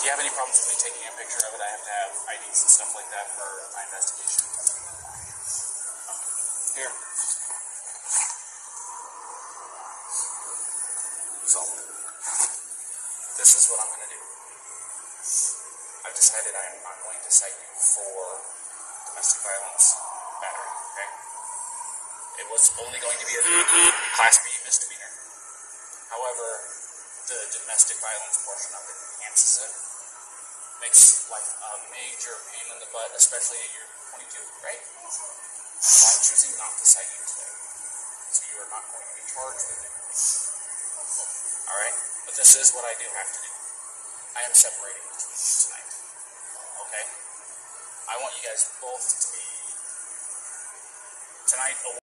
you have any problems with me taking a picture of it, I have to have IDs and stuff like that for my investigation. Here. So, this is what I'm going to do. I've decided I am not going to cite you for domestic violence battery, okay? It was only going to be a Class B misdemeanor. However, the domestic violence portion of it enhances it. Makes life a major pain in the butt, especially at your 22, right? So I'm choosing not to cite you today. So you are not going to be charged with it. Alright? But this is what I do have to do. I am separating the two tonight. Okay? I want you guys both to be tonight